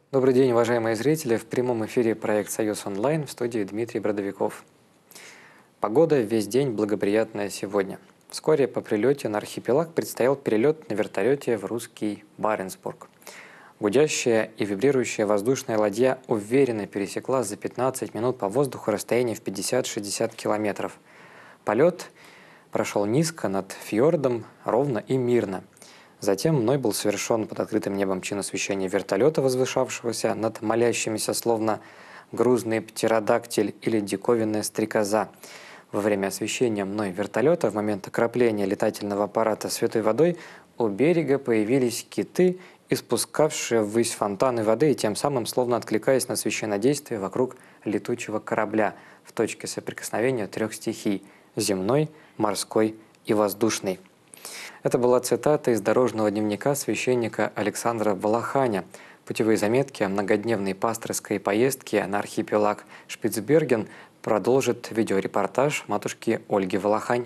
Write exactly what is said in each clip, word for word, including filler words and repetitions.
Добрый день, уважаемые зрители! В прямом эфире проект «Союз онлайн», в студии Дмитрий Бродовиков. Погода весь день благоприятная сегодня. Вскоре по прилете на архипелаг предстоял перелет на вертолете в русский Баренцбург. Гудящая и вибрирующая воздушная ладья уверенно пересекла за пятнадцать минут по воздуху расстояние в пятьдесят-шестьдесят километров. Полет прошел низко над фьордом, ровно и мирно. Затем мной был совершен под открытым небом чин освещения вертолета, возвышавшегося над молящимися, словно грузный птеродактиль или диковинная стрекоза. Во время освещения мной вертолета в момент окропления летательного аппарата святой водой у берега появились киты, испускавшие ввысь фонтаны воды и тем самым словно откликаясь на священнодействие вокруг летучего корабля в точке соприкосновения трех стихий – земной, морской и воздушной. Это была цитата из дорожного дневника священника Александра Волоханя. Путевые заметки о многодневной пасторской поездке на архипелаг Шпицберген продолжит видеорепортаж матушки Ольги Волохань.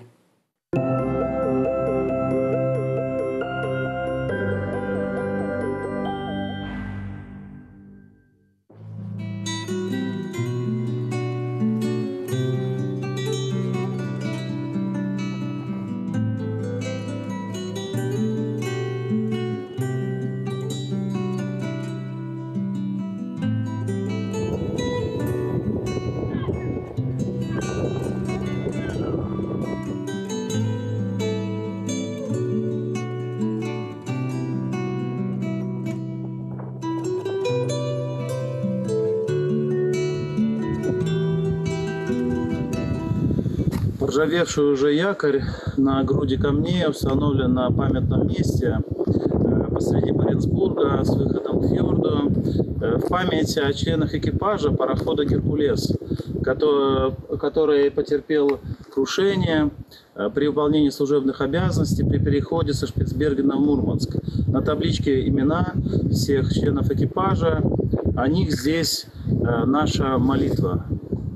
Ржавевший уже якорь на груди камней установлен на памятном месте посреди Баренцбурга с выходом к фьорду в память о членах экипажа парохода «Геркулес», который, который потерпел крушение при выполнении служебных обязанностей при переходе со Шпицбергена в Мурманск. На табличке имена всех членов экипажа, о них здесь наша молитва.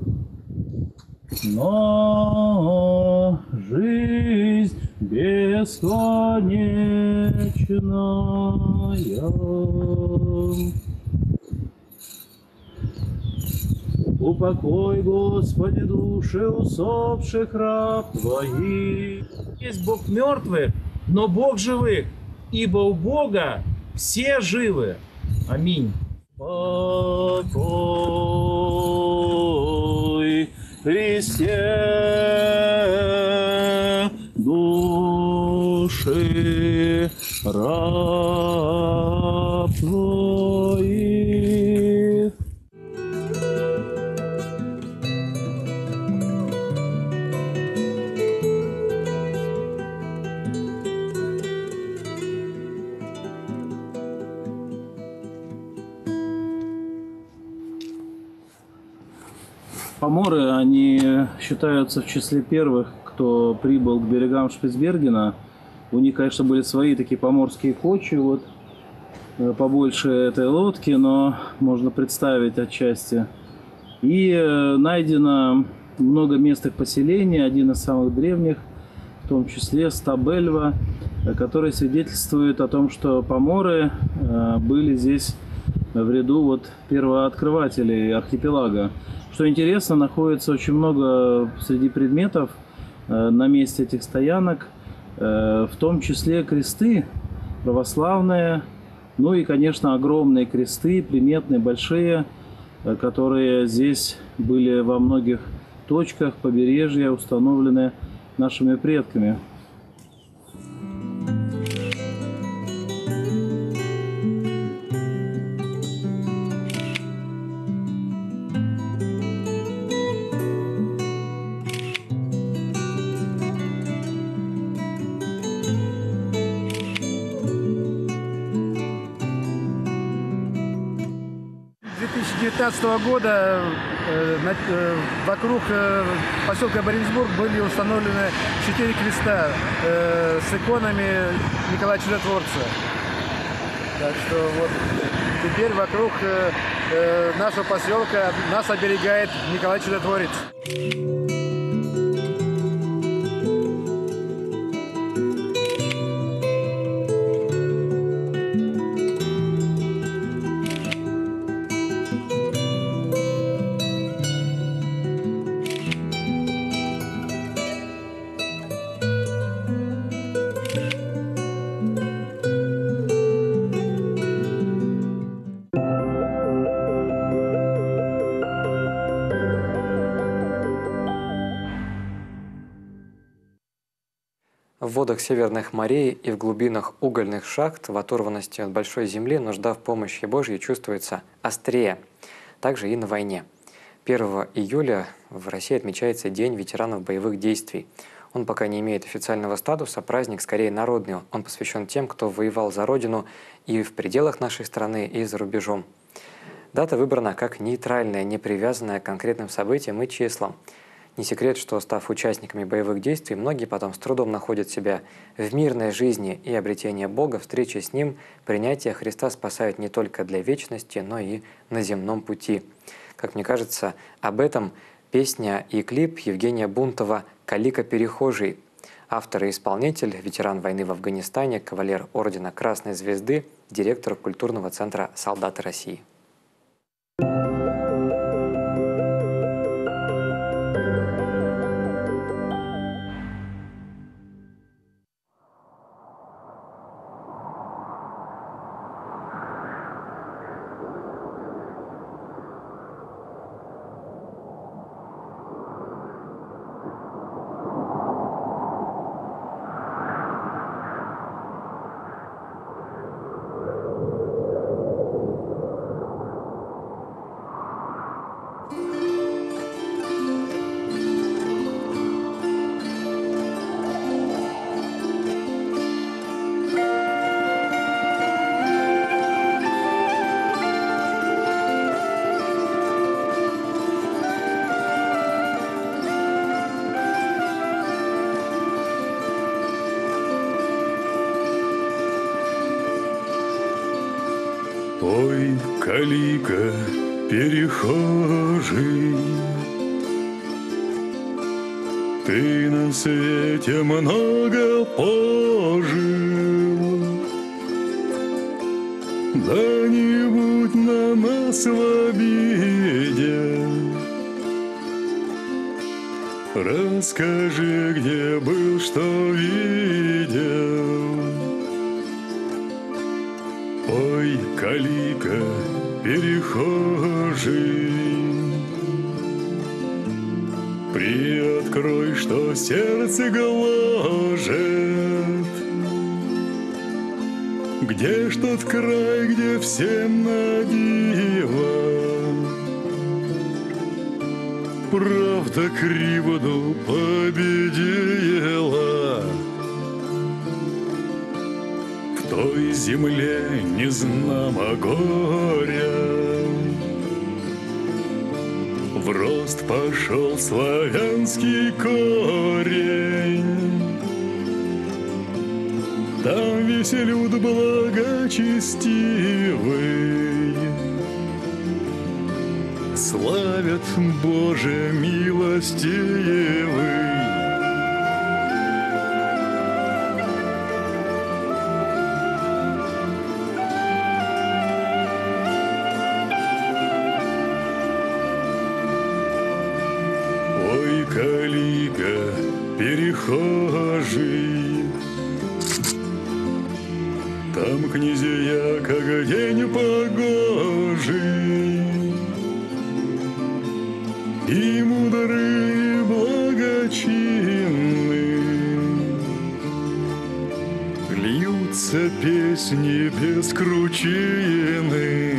Но жизнь бесконечная, упокой, Господи, души усопших раб Твоих. Есть Бог мертвых, но Бог живых, ибо у Бога все живы. Аминь. Покой Христе, души раб Твоих. Поморы, они считаются в числе первых, кто прибыл к берегам Шпицбергена. У них, конечно, были свои такие поморские кочи, вот побольше этой лодки, но можно представить отчасти. И найдено много мест их поселения, один из самых древних, в том числе Стабельва, который свидетельствует о том, что поморы были здесь в ряду вот первооткрывателей архипелага. Что интересно, находится очень много среди предметов э, на месте этих стоянок, э, в том числе кресты православные, ну и, конечно, огромные кресты, приметные, большие, э, которые здесь были во многих точках побережья установлены нашими предками. две тысячи девятнадцатого года э, на, э, вокруг э, поселка Баренцбург были установлены четыре креста э, с иконами Николая Чудотворца. Так что вот теперь вокруг э, э, нашего поселка нас оберегает Николай Чудотворец. В водах северных морей и в глубинах угольных шахт в оторванности от большой земли нужда в помощи Божьей чувствуется острее, также и на войне. первого июля в России отмечается День ветеранов боевых действий. Он пока не имеет официального статуса, праздник скорее народный. Он посвящен тем, кто воевал за Родину и в пределах нашей страны, и за рубежом. Дата выбрана как нейтральная, не привязанная к конкретным событиям и числам. Не секрет, что, став участниками боевых действий, многие потом с трудом находят себя в мирной жизни, и обретение Бога, встреча с Ним, принятие Христа спасают не только для вечности, но и на земном пути. Как мне кажется, об этом песня и клип Евгения Бунтова «Калика перехожий». Автор и исполнитель, ветеран войны в Афганистане, кавалер ордена Красной Звезды, директор культурного центра «Солдаты России». Ой, калика перехожий, ты на свете много пожил, да не будь на нас в обиде. Расскажи, где был, что видел. Ой, калика перехожий, приоткрой, что сердце гложет. Где ж тот край, где всем на диво правда кривду победила? В той земле незнамо горя в рост пошел славянский корень. Там весь люд благочестивый славят Боже милостивый. Ой, калика перехожий, там князья, как день погожий, и мудрые благочинны, льются песни без кручины.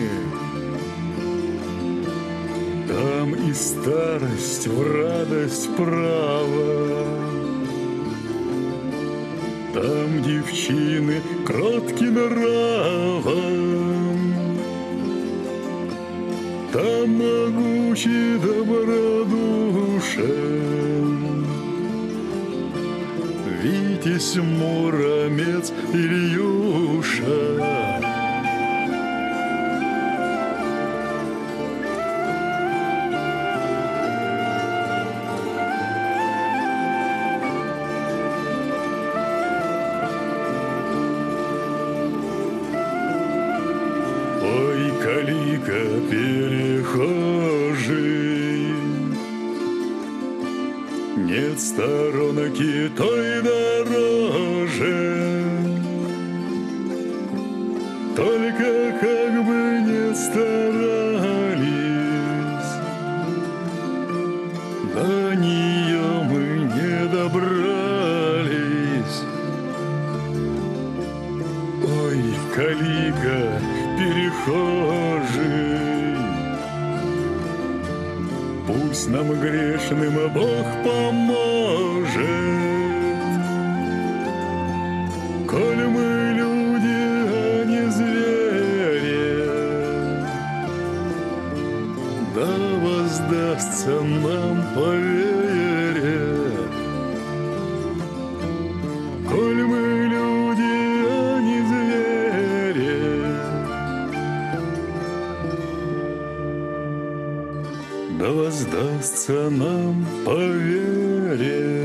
Там и старость в радость права, там девчины кротки нравом, там могучий добродушен Витязь Муромец Ильюша. Ой, калика перехожий, нет сторонки той дороже, только как бы не старались, до нее мы не добрались. прихожей. Пусть нам грешным Бог поможет, коль мы люди, а не звери. Да воздастся нам по вере, коль мы люди, а не звери. Да воздастся нам по вере.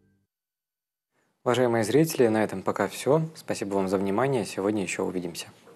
Уважаемые зрители, на этом пока все. Спасибо вам за внимание. Сегодня еще увидимся.